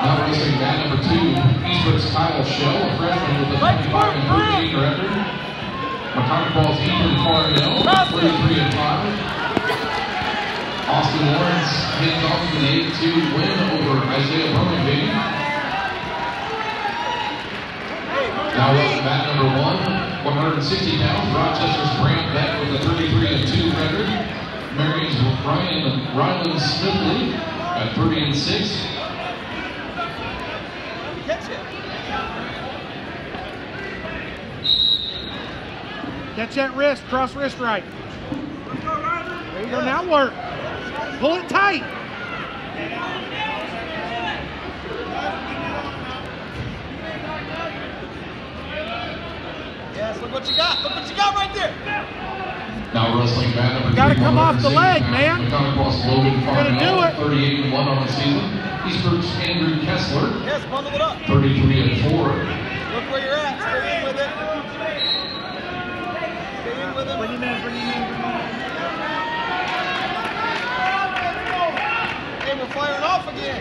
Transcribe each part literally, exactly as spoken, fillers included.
Now racing mat number two, Eastbrook's Kyle Shell, a freshman with a twenty-five and thirty-eight record. McConnell Falls Ethan Farnell, thirty-three and five. Austin Lawrence hands off with an eight two win over Isaiah Birmingham. Now racing mat number one, one hundred sixty pounds, Rochester's Brant Beck with a thirty-three and two record. Marion's Ryan Ryland Smithley at thirty and six. Catch it. Catch that wrist, cross wrist right. There you go, now work. Pull it tight. Yes, look what you got. Look what you got right there. Now wrestling mat number three. Gotta come off the leg, man. You're gonna do it. thirty-eight and one on the season. Eastbrook's Andrew Kessler. Yes, bundle it up. thirty-three and four. Look where you're at. Stay in with it. Stay in with it. Bring him in, bring him in, bring him in. Hey, we're firing off again.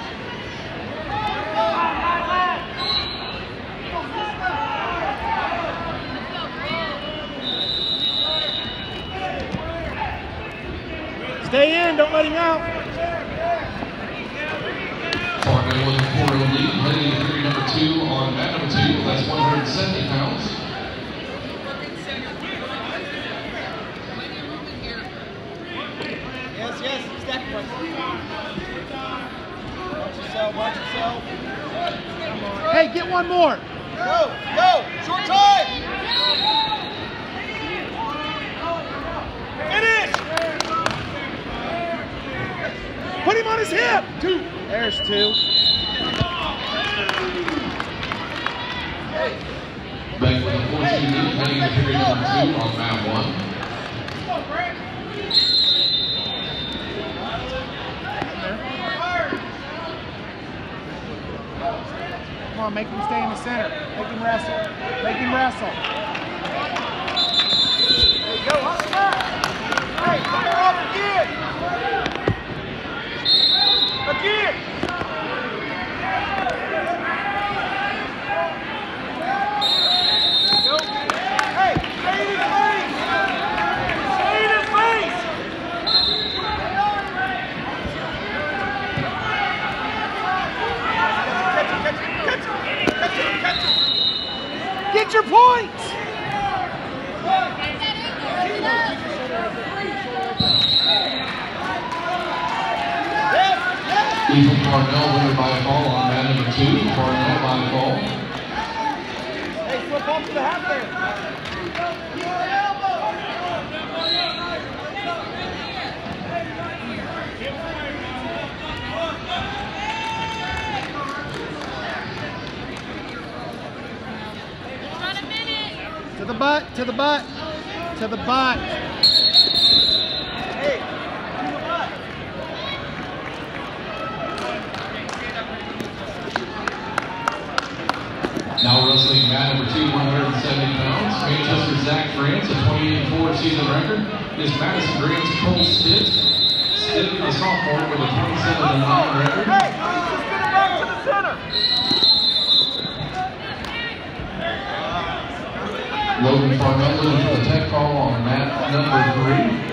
Stay in, don't let him out. Farnell with a four oh lead, heading to period number two on mat number two. That's one hundred seventy pounds. Yes, yes, stack punch. Watch yourself, watch yourself. Hey, get one more. Go, go, short time. Finish. Put him on his hip. Two. There's two. Beck with a four two lead, heading to period number two on mat one. Come on, make him stay in the center. Make him wrestle. Make him wrestle. There you go, up the back. Hey, fire off again. Again. Go. Hey, stay in his face. Stay in his face. Catch it, catch it, catch it, catch it, catch it. Get your points. Ethan Farnell winner by fall on mat number two. Farnell by fall. Hey, flip off to the half there. To the butt, to the butt, to the butt. Hey, to the butt. Now wrestling mat number two, one hundred seventy pounds. Manchester Zach Grant, a twenty-eight and four season record. Is Madison Grant's Cole Stitt. Stitt, a sophomore with a twenty-seven and nine record. Hey, just get it back to the center. Logan Farnell looking for the tech call on mat number three.